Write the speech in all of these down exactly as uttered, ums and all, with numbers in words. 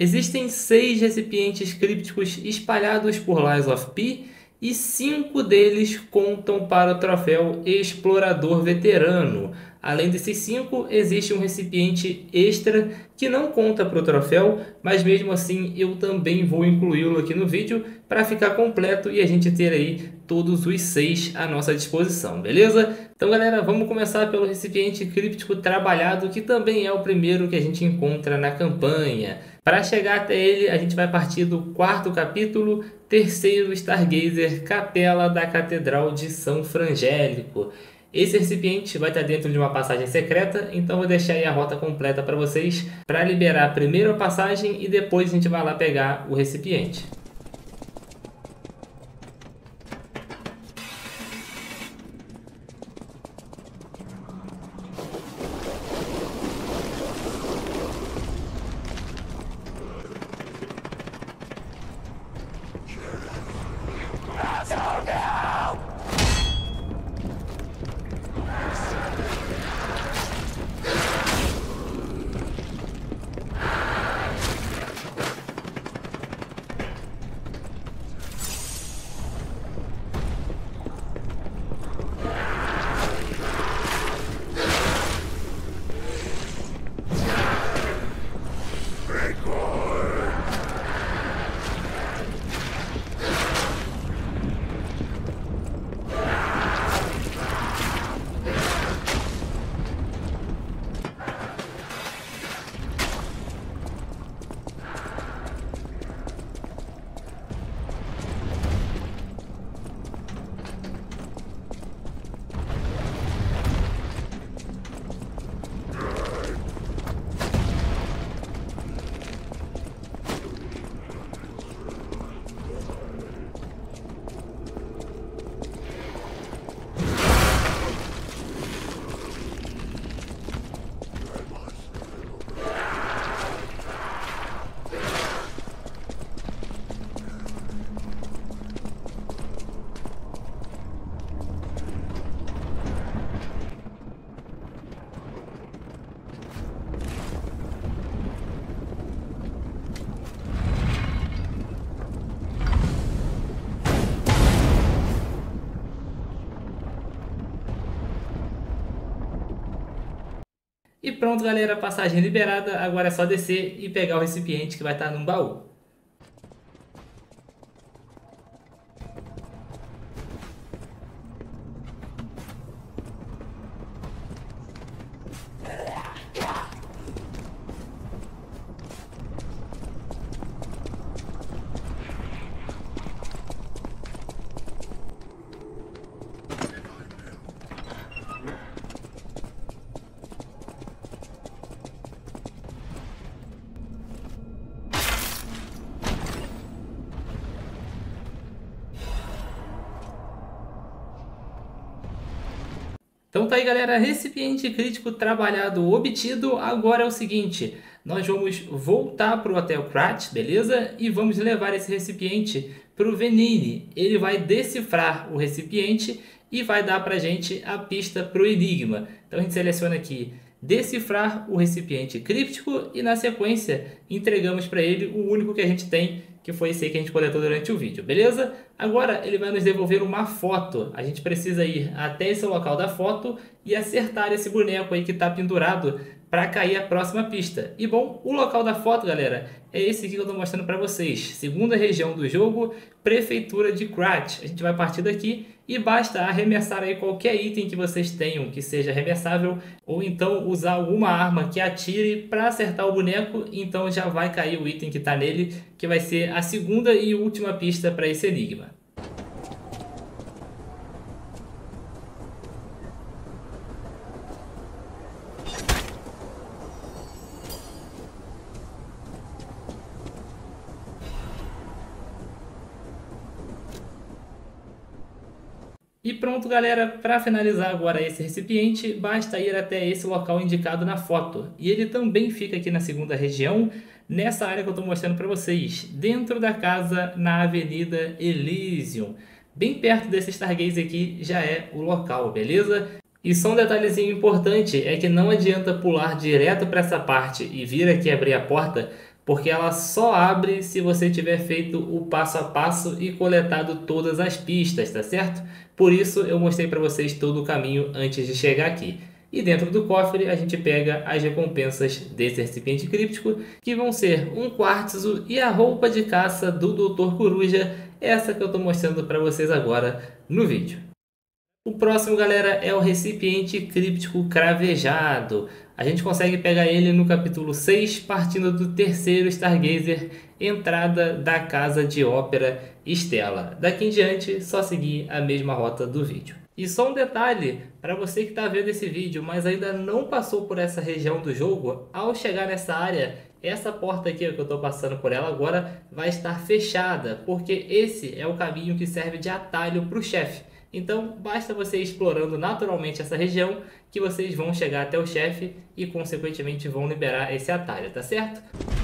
Existem seis recipientes crípticos espalhados por Lies of P e cinco deles contam para o troféu Explorador Veterano. Além desses cinco, existe um recipiente extra que não conta para o troféu, mas mesmo assim eu também vou incluí-lo aqui no vídeo para ficar completo e a gente ter aí todos os seis à nossa disposição, beleza? Então galera, vamos começar pelo recipiente críptico trabalhado, que também é o primeiro que a gente encontra na campanha. Para chegar até ele, a gente vai partir do quarto capítulo, terceiro Stargazer, Capela da Catedral de São Frangélico. Esse recipiente vai estar dentro de uma passagem secreta, então vou deixar aí a rota completa para vocês, para liberar primeiro a passagem e depois a gente vai lá pegar o recipiente. E pronto galera, passagem liberada, agora é só descer e pegar o recipiente que vai estar num baú. Então tá aí galera, recipiente crítico trabalhado obtido. Agora é o seguinte, nós vamos voltar para o Hotel Krat, beleza? E vamos levar esse recipiente para o Venigni. Ele vai decifrar o recipiente e vai dar para a gente a pista para o enigma. Então a gente seleciona aqui, decifrar o recipiente críptico e na sequência entregamos para ele o único que a gente tem, que foi esse aí que a gente coletou durante o vídeo, beleza? Agora ele vai nos devolver uma foto. A gente precisa ir até esse local da foto e acertar esse boneco aí que está pendurado para cair a próxima pista. E bom, o local da foto, galera, é esse aqui que eu estou mostrando para vocês. Segunda região do jogo, Prefeitura de Krat. A gente vai partir daqui e basta arremessar aí qualquer item que vocês tenham que seja arremessável, ou então usar alguma arma que atire para acertar o boneco, então já vai cair o item que está nele, que vai ser a segunda e última pista para esse enigma. E pronto galera, para finalizar agora esse recipiente, basta ir até esse local indicado na foto. E ele também fica aqui na segunda região, nessa área que eu estou mostrando para vocês, dentro da casa na Avenida Elysium. Bem perto desse Stargazer aqui já é o local, beleza? E só um detalhezinho importante é que não adianta pular direto para essa parte e vir aqui abrir a porta, porque ela só abre se você tiver feito o passo a passo e coletado todas as pistas, tá certo? Por isso eu mostrei para vocês todo o caminho antes de chegar aqui. E dentro do cofre a gente pega as recompensas desse recipiente críptico, que vão ser um quartzo e a roupa de caça do doutor Coruja, essa que eu estou mostrando para vocês agora no vídeo. O próximo, galera, é o recipiente críptico cravejado. A gente consegue pegar ele no capítulo seis, partindo do terceiro Stargazer, entrada da casa de ópera Stella. Daqui em diante, só seguir a mesma rota do vídeo. E só um detalhe, para você que está vendo esse vídeo, mas ainda não passou por essa região do jogo, ao chegar nessa área, essa porta aqui que eu estou passando por ela agora vai estar fechada, porque esse é o caminho que serve de atalho para o chefe. Então basta você ir explorando naturalmente essa região que vocês vão chegar até o chefe e consequentemente vão liberar esse atalho, tá certo?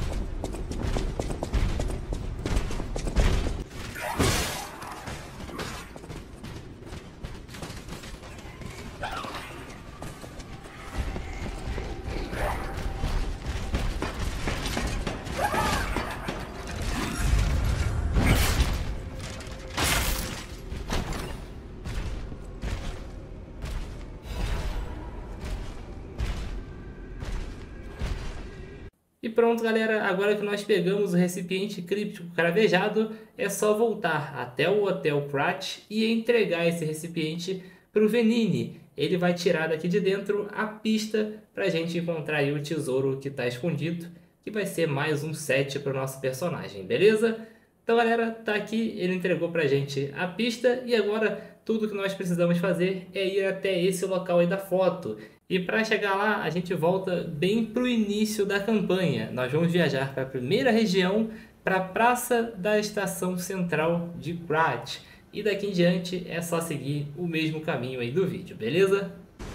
E pronto, galera, agora que nós pegamos o recipiente críptico cravejado, é só voltar até o Hotel Krat e entregar esse recipiente para o Venini. Ele vai tirar daqui de dentro a pista para a gente encontrar aí o tesouro que está escondido, que vai ser mais um set para o nosso personagem, beleza? Então, galera, tá aqui, ele entregou para a gente a pista e agora tudo que nós precisamos fazer é ir até esse local aí da foto. E para chegar lá, a gente volta bem para o início da campanha. Nós vamos viajar para a primeira região, para a Praça da Estação Central de Krat. E daqui em diante é só seguir o mesmo caminho aí do vídeo, beleza?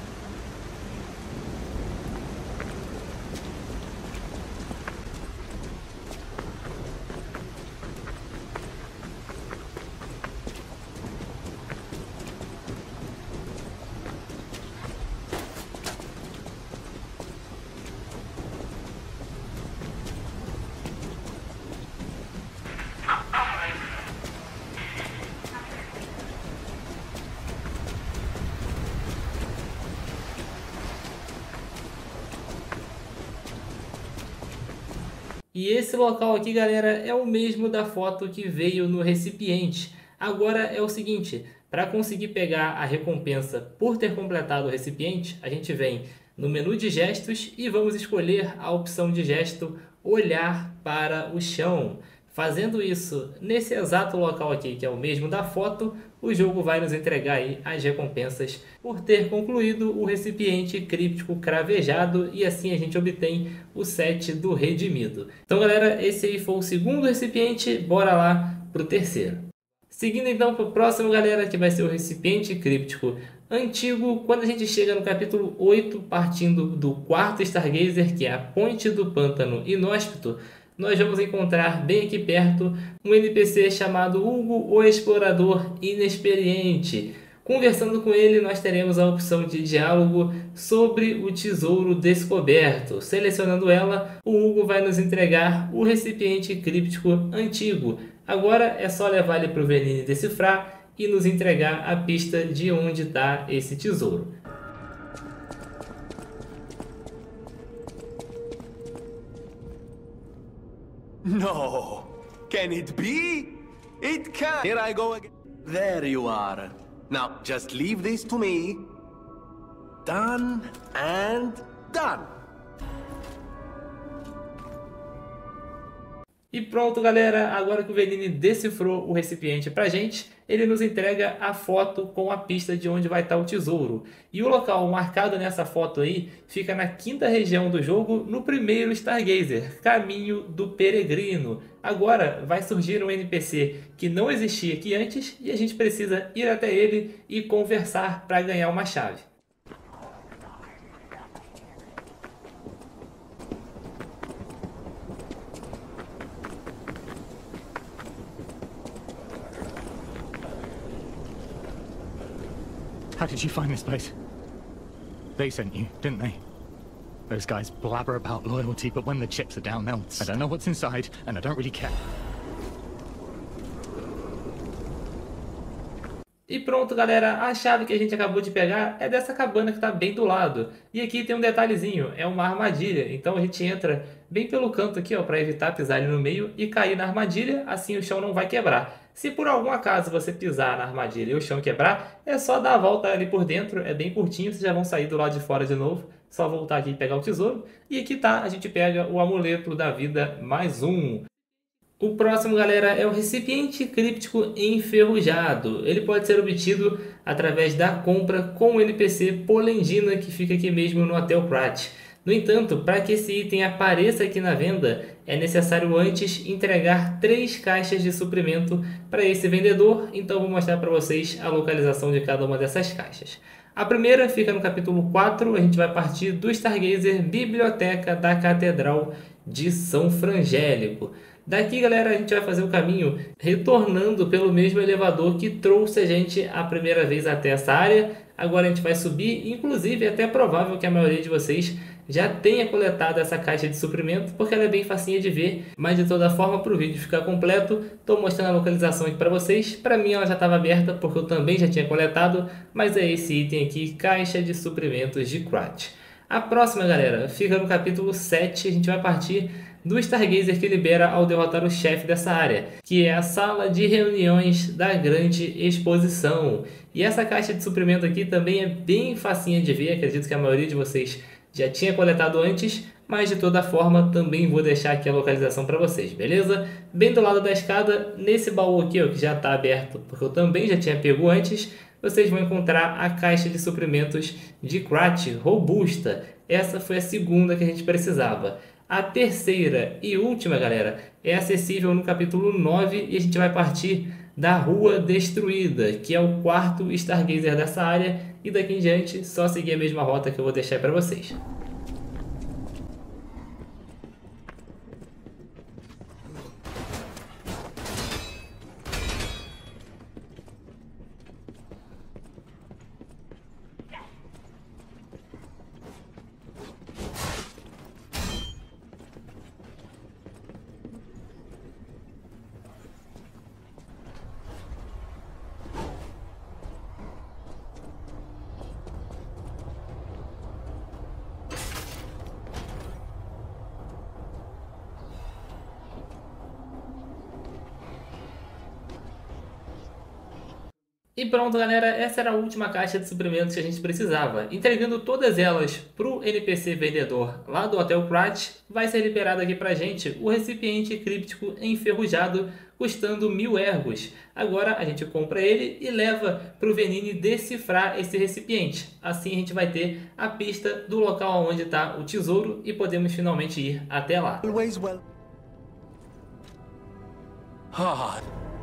E esse local aqui, galera, é o mesmo da foto que veio no recipiente. Agora é o seguinte, para conseguir pegar a recompensa por ter completado o recipiente, a gente vem no menu de gestos e vamos escolher a opção de gesto olhar para o chão. Fazendo isso nesse exato local aqui, que é o mesmo da foto, o jogo vai nos entregar aí as recompensas por ter concluído o recipiente críptico cravejado e assim a gente obtém o set do Redimido. Então, galera, esse aí foi o segundo recipiente, bora lá pro terceiro. Seguindo então para o próximo, galera, que vai ser o recipiente críptico antigo, quando a gente chega no capítulo oito, partindo do quarto Stargazer, que é a Ponte do Pântano Inóspito, nós vamos encontrar bem aqui perto um N P C chamado Hugo, o Explorador Inexperiente. Conversando com ele, nós teremos a opção de diálogo sobre o tesouro descoberto. Selecionando ela, o Hugo vai nos entregar o recipiente críptico antigo. Agora é só levar ele para o Venini decifrar e nos entregar a pista de onde está esse tesouro. No! Can it be? It can! Here I go again. There you are. Now, just leave this to me. Done and done. E pronto, galera, agora que o Venini decifrou o recipiente pra gente, ele nos entrega a foto com a pista de onde vai estar o tesouro. E o local marcado nessa foto aí fica na quinta região do jogo, no primeiro Stargazer, Caminho do Peregrino. Agora vai surgir um N P C que não existia aqui antes e a gente precisa ir até ele e conversar para ganhar uma chave. How did you find this place? They sent you, didn't they? Those guys blabber about loyalty, but when the chips are down, they'll... I don't know what's inside, and I don't really care. E pronto, galera, a chave que a gente acabou de pegar é dessa cabana que está bem do lado. E aqui tem um detalhezinho, é uma armadilha. Então a gente entra bem pelo canto aqui, ó, para evitar pisar ali no meio e cair na armadilha, assim o chão não vai quebrar. Se por algum acaso você pisar na armadilha e o chão quebrar, é só dar a volta ali por dentro, é bem curtinho, vocês já vão sair do lado de fora de novo. Só voltar aqui e pegar o tesouro. E aqui tá, a gente pega o amuleto da vida mais um. O próximo, galera, é o recipiente críptico enferrujado. Ele pode ser obtido através da compra com o N P C Polendina, que fica aqui mesmo no Hotel Krat. No entanto, para que esse item apareça aqui na venda, é necessário antes entregar três caixas de suprimento para esse vendedor. Então vou mostrar para vocês a localização de cada uma dessas caixas. A primeira fica no capítulo quatro, a gente vai partir do Stargazer Biblioteca da Catedral de São Frangélico. Daqui, galera, a gente vai fazer o caminho retornando pelo mesmo elevador que trouxe a gente a primeira vez até essa área. Agora a gente vai subir, inclusive é até provável que a maioria de vocês já tenha coletado essa caixa de suprimento, porque ela é bem facinha de ver, mas de toda forma, para o vídeo ficar completo, estou mostrando a localização aqui para vocês. Para mim ela já estava aberta, porque eu também já tinha coletado, mas é esse item aqui, caixa de suprimentos de Krat. A próxima, galera, fica no capítulo sete, a gente vai partir do Stargazer que libera ao derrotar o chefe dessa área, que é a sala de reuniões da grande exposição. E essa caixa de suprimento aqui também é bem facinha de ver, acredito que a maioria de vocês já tinha coletado antes, mas de toda forma também vou deixar aqui a localização para vocês, beleza? Bem do lado da escada, nesse baú aqui, ó, que já está aberto, porque eu também já tinha pego antes, vocês vão encontrar a caixa de suprimentos de Krat robusta. Essa foi a segunda que a gente precisava. A terceira e última, galera, é acessível no capítulo nove e a gente vai partir da Rua Destruída, que é o quarto Stargazer dessa área, e daqui em diante só seguir a mesma rota que eu vou deixar para vocês. E pronto, galera, essa era a última caixa de suprimentos que a gente precisava. Entregando todas elas para o N P C vendedor lá do Hotel Krat, vai ser liberado aqui pra gente o recipiente críptico enferrujado, custando mil ergos. Agora a gente compra ele e leva para o Venigni decifrar esse recipiente. Assim a gente vai ter a pista do local onde está o tesouro e podemos finalmente ir até lá. Always well. Ah.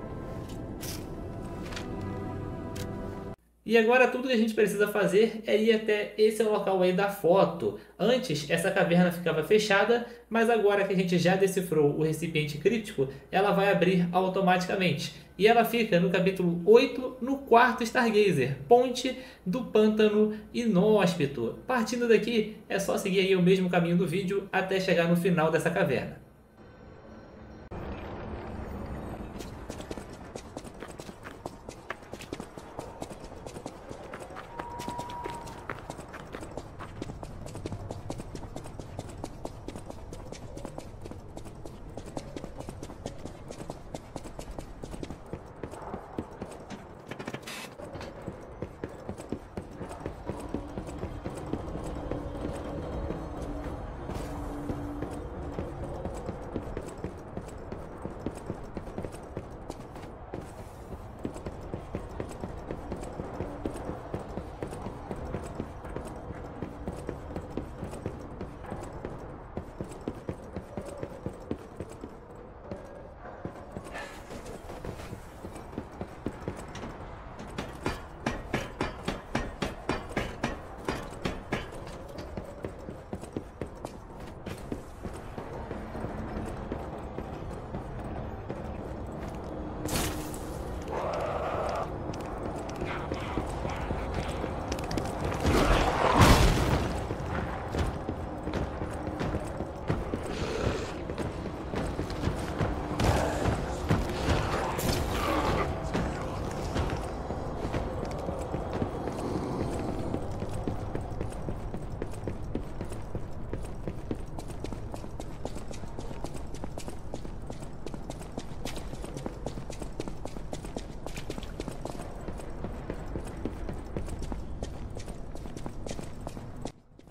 E agora tudo que a gente precisa fazer é ir até esse local aí da foto. Antes essa caverna ficava fechada, mas agora que a gente já decifrou o recipiente críptico, ela vai abrir automaticamente. E ela fica no capítulo oito, no quarto Stargazer, Ponte do Pântano Inóspito. Partindo daqui, é só seguir aí o mesmo caminho do vídeo até chegar no final dessa caverna.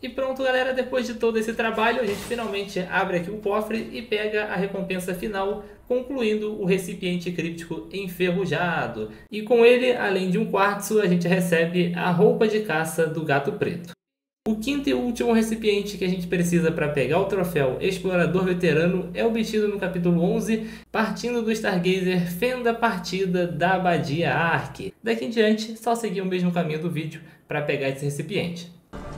E pronto, galera, depois de todo esse trabalho, a gente finalmente abre aqui o cofre e pega a recompensa final, concluindo o recipiente críptico enferrujado. E com ele, além de um quartzo, a gente recebe a roupa de caça do gato preto. O quinto e último recipiente que a gente precisa para pegar o troféu Explorador Veterano é obtido no capítulo onze, partindo do Stargazer Fenda Partida da Abadia Ark. Daqui em diante, só seguir o mesmo caminho do vídeo para pegar esse recipiente.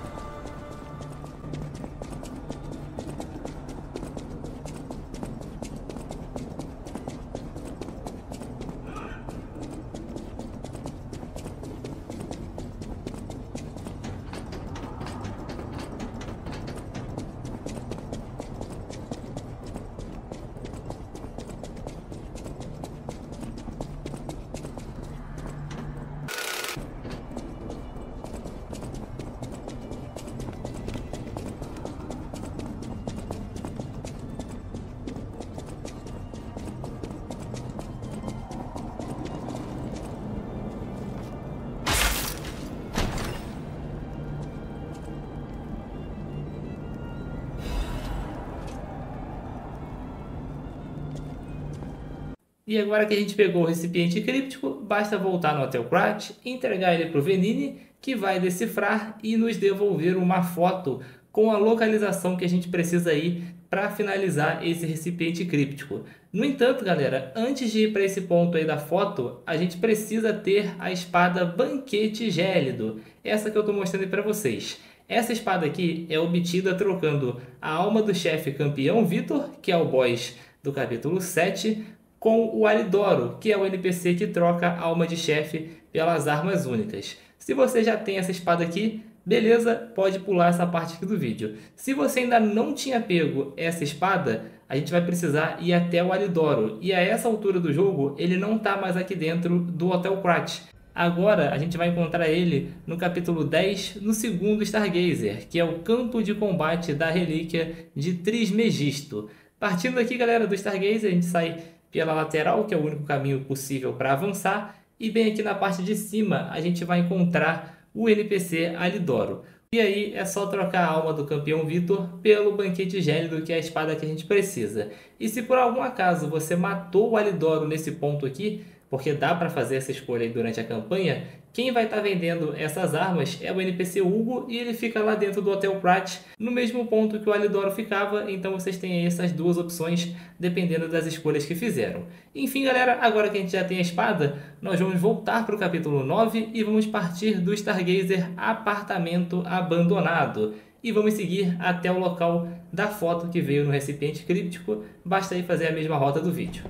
E agora que a gente pegou o recipiente críptico, basta voltar no Hotel Krat, entregar ele para o Venini, que vai decifrar e nos devolver uma foto com a localização que a gente precisa ir para finalizar esse recipiente críptico. No entanto, galera, antes de ir para esse ponto aí da foto, a gente precisa ter a espada Banquete Gélido, essa que eu estou mostrando aí para vocês. Essa espada aqui é obtida trocando a alma do chefe campeão Vitor, que é o boss do capítulo sete, com o Alidoro, que é o N P C que troca a alma de chefe pelas armas únicas. Se você já tem essa espada aqui, beleza, pode pular essa parte aqui do vídeo. Se você ainda não tinha pego essa espada, a gente vai precisar ir até o Alidoro. E a essa altura do jogo, ele não está mais aqui dentro do Hotel Krat. Agora a gente vai encontrar ele no capítulo dez, no segundo Stargazer, que é o campo de combate da relíquia de Trismegisto. Partindo aqui, galera, do Stargazer, a gente sai pela lateral, que é o único caminho possível para avançar, e bem aqui na parte de cima a gente vai encontrar o N P C Alidoro. E aí é só trocar a alma do campeão Vitor pelo Banquete Gélido, que é a espada que a gente precisa. E se por algum acaso você matou o Alidoro nesse ponto aqui, porque dá para fazer essa escolha aí durante a campanha, quem vai estar tá vendendo essas armas é o N P C Hugo, e ele fica lá dentro do Hotel Krat, no mesmo ponto que o Alidoro ficava. Então vocês têm aí essas duas opções, dependendo das escolhas que fizeram. Enfim, galera, agora que a gente já tem a espada, nós vamos voltar para o capítulo nove e vamos partir do Stargazer Apartamento Abandonado. E vamos seguir até o local da foto que veio no recipiente críptico. Basta aí fazer a mesma rota do vídeo.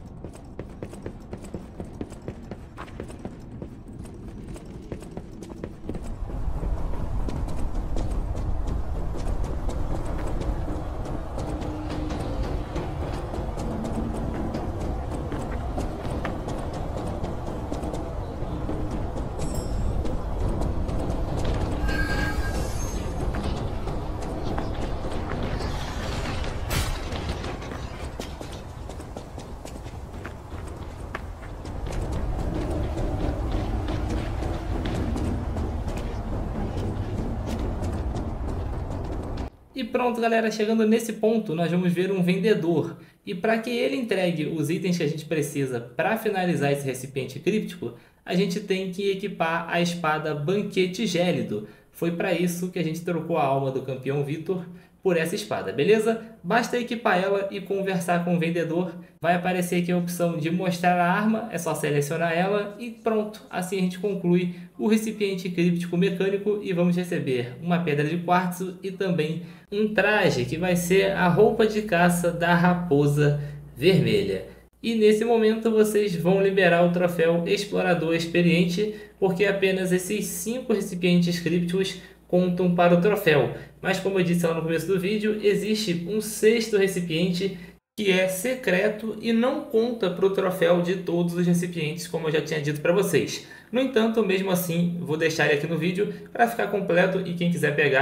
E pronto, galera, chegando nesse ponto, nós vamos ver um vendedor. E para que ele entregue os itens que a gente precisa para finalizar esse recipiente críptico, a gente tem que equipar a espada Banquete Gélido. Foi para isso que a gente trocou a alma do campeão Vitor por essa espada, beleza? Basta equipar ela e conversar com o vendedor. Vai aparecer aqui a opção de mostrar a arma, é só selecionar ela e pronto. Assim a gente conclui o recipiente críptico mecânico e vamos receber uma pedra de quartzo e também um traje que vai ser a roupa de caça da Raposa Vermelha. E nesse momento vocês vão liberar o troféu Explorador Experiente, porque apenas esses cinco recipientes crípticos contam para o troféu. Mas como eu disse lá no começo do vídeo, existe um sexto recipiente que é secreto e não conta para o troféu de todos os recipientes, como eu já tinha dito para vocês. No entanto, mesmo assim, vou deixar ele aqui no vídeo para ficar completo e quem quiser pegar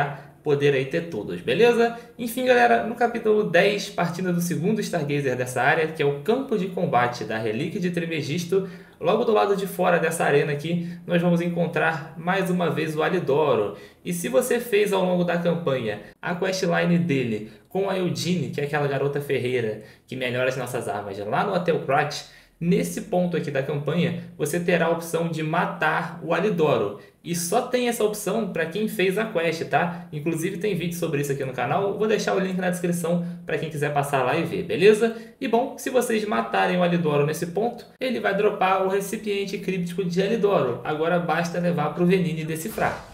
poder aí ter todos, beleza? Enfim, galera, no capítulo dez, partindo do segundo Stargazer dessa área, que é o campo de combate da Relíquia de Trismegisto, logo do lado de fora dessa arena aqui, nós vamos encontrar mais uma vez o Alidoro. E se você fez ao longo da campanha a questline dele com a Eudine, que é aquela garota ferreira que melhora as nossas armas lá no Hotel Krat, nesse ponto aqui da campanha, você terá a opção de matar o Alidoro. E só tem essa opção para quem fez a quest, tá? Inclusive tem vídeo sobre isso aqui no canal, vou deixar o link na descrição para quem quiser passar lá e ver, beleza? E bom, se vocês matarem o Alidoro nesse ponto, ele vai dropar o recipiente críptico de Alidoro. Agora basta levar para o Venigni decifrar.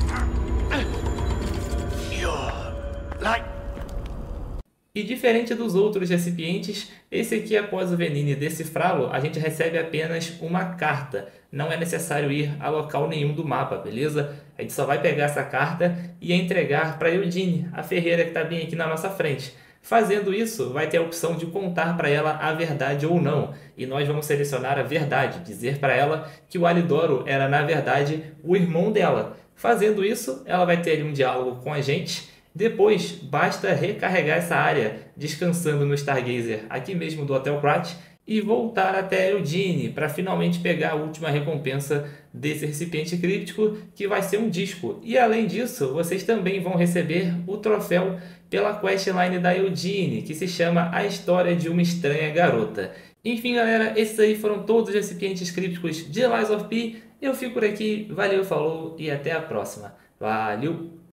E diferente dos outros recipientes, esse aqui, após o Venigni decifrá-lo, a gente recebe apenas uma carta. Não é necessário ir a local nenhum do mapa, beleza? A gente só vai pegar essa carta e entregar para Eudine, a ferreira que está bem aqui na nossa frente. Fazendo isso, vai ter a opção de contar para ela a verdade ou não. E nós vamos selecionar a verdade, dizer para ela que o Alidoro era, na verdade, o irmão dela. Fazendo isso, ela vai ter ali um diálogo com a gente. Depois, basta recarregar essa área, descansando no Stargazer aqui mesmo do Hotel Krat, e voltar até Eudine para finalmente pegar a última recompensa desse recipiente críptico, que vai ser um disco. E além disso, vocês também vão receber o troféu pela questline da Eudine, que se chama A História de uma Estranha Garota. Enfim, galera, esses aí foram todos os recipientes crípticos de Lies of P. Eu fico por aqui, valeu, falou e até a próxima. Valeu!